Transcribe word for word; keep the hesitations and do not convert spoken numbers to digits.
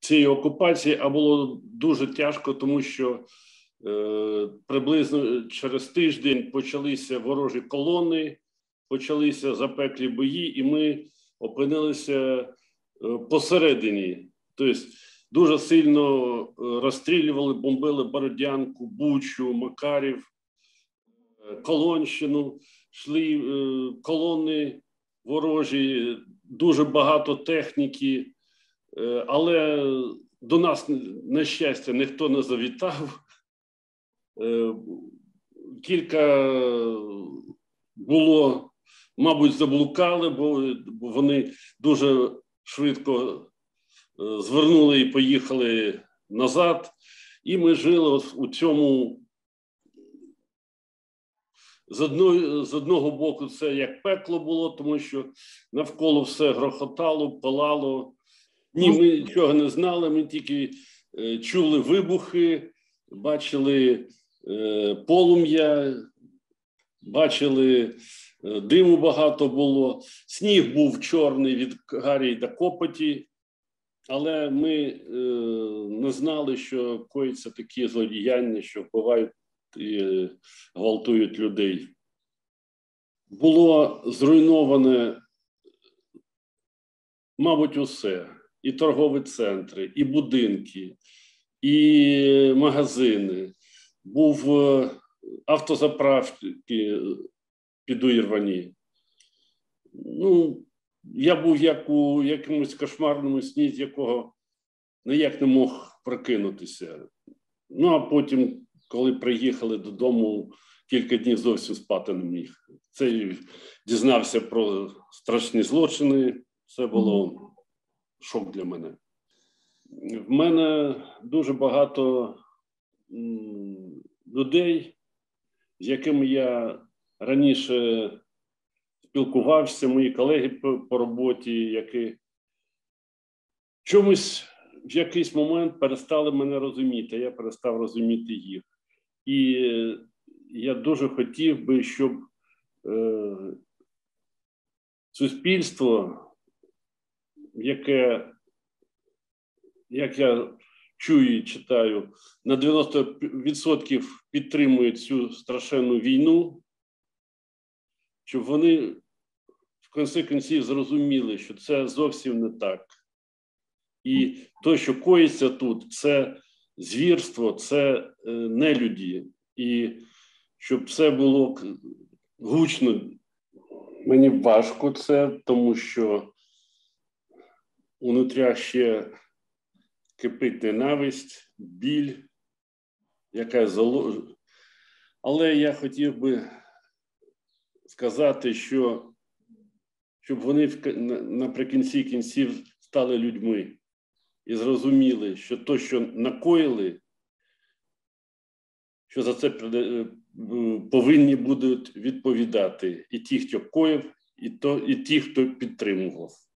цієї окупації, а було дуже тяжко, тому що е, приблизно через тиждень почалися ворожі колони, почалися запеклі бої, і ми опинилися е, посередині. Тобто дуже сильно е, розстрілювали, бомбили Бородянку, Бучу, Макарів, е, Колонщину, йшли е, колони ворожі, дуже багато техніки. Але до нас, на щастя, ніхто не завітав. Кілька було, мабуть, заблукали, бо вони дуже швидко звернули і поїхали назад. І ми жили у цьому, з одного, з одного боку, це як пекло було, тому що навколо все грохотало, палало. Ні, ми нічого не знали, ми тільки е, чули вибухи, бачили е, полум'я, бачили, е, диму багато було. Сніг був чорний від гарі до копоті, але ми е, не знали, що коїться такі злодіяння, що вбивають і е, гвалтують людей. Було зруйноване, мабуть, усе. І торгові центри, і будинки, і магазини. Був автозаправки підірвані. Ну, я був як у якомусь кошмарному сні, з якого ніяк не мог прокинутися. Ну, а потім, коли приїхали додому, кілька днів зовсім спати не міг. Це дізнався про страшні злочини. Це було шок для мене. В мене дуже багато людей, з якими я раніше спілкувався, мої колеги по роботі, які чомусь в якийсь момент перестали мене розуміти, я перестав розуміти їх. І я дуже хотів би, щоб е, суспільство, яке, як я чую і читаю, на дев'яносто відсотків підтримує цю страшенну війну, щоб вони в кінці кінців зрозуміли, що це зовсім не так. І те, що коїться тут, це звірство, це нелюді. І щоб це було гучно, мені важко це, тому що унутря ще кипить ненависть, біль, яка заложена. Але я хотів би сказати, що щоб вони наприкінці кінців стали людьми і зрозуміли, що то, що накоїли, що за це повинні будуть відповідати і ті, хто коїв, і, то, і ті, хто підтримував.